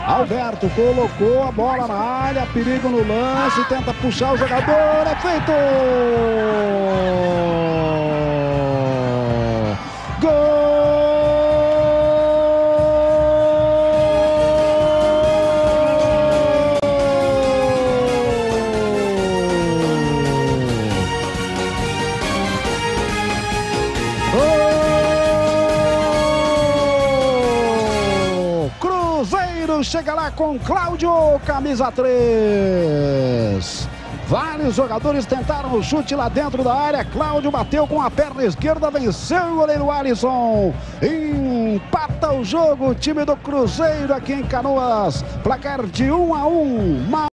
Alberto colocou a bola na área, perigo no lance, tenta puxar o jogador, é feito! Gol! Cruzeiro chega lá com Cláudio, camisa 3. Vários jogadores tentaram o chute lá dentro da área. Cláudio bateu com a perna esquerda, venceu o goleiro Alisson. Empata o jogo o time do Cruzeiro aqui em Canoas. Placar de 1-1.